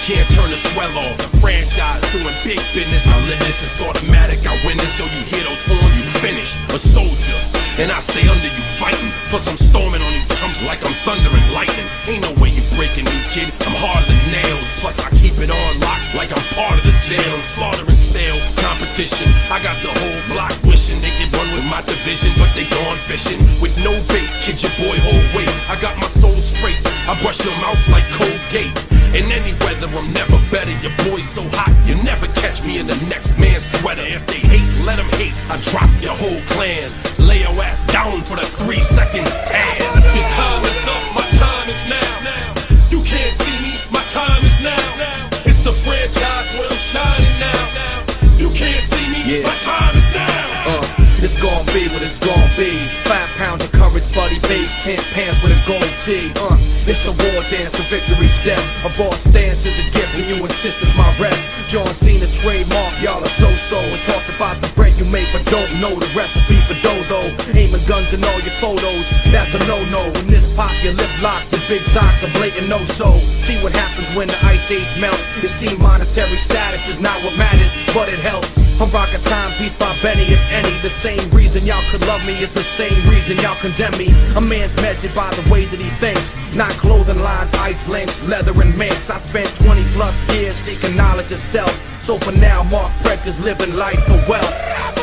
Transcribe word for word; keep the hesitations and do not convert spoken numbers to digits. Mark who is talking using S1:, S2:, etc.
S1: can't turn the swell off. The franchise doing big business, I live this, it's automatic, I win this. So you hear those horns, you finish. A soldier, and I stay under you fighting. Plus I'm storming on you chumps like I'm thunder and lightning. Ain't no way you breaking me, kid, I'm harder than nails. Plus I keep it on lock like I'm part of the jail. I'm slaughtering stale competition. I got the whole block wishing they could run with my division, but they gone fishing with no bait. Kid, your boy hold weight. I got my soul straight, I brush your mouth like Colgate. In any weather, I'm never better. Your boy's so hot, you never catch me in the next man's sweater. If they hate, let them hate. I drop your whole clan. Lay your ass down for the three second tan. Your time is up, my time is now. You can't see me, my time is now. It's the franchise where I'm shining now. You can't see me, yeah. My time is now.
S2: Uh, it's gon' be what it's gon' be. Five pounds of courage, buddy base, ten pants with a gold tee. Uh, it's a war dance, a victory step. A boss stance is a gift, and you insist it's my rep. John Cena trademark, y'all are so-so. And talked about the bread you make, but don't know the recipe for dodo. Aiming guns in all your photos, that's a no-no. When this pop, your lip lock, the big talks a blatant no-so. See what happens when the ice age melts. You see monetary status is not what matters, but it helps. I'm rocking Timepiece by Benny, if any. The same reason y'all could love me is the same reason y'all condemn me. A man's measured by the way that he thinks, not clothing lines, ice links, leather and minks. I spent twenty plus years seeking knowledge of self. So for now, Mark Breck is living life for wealth.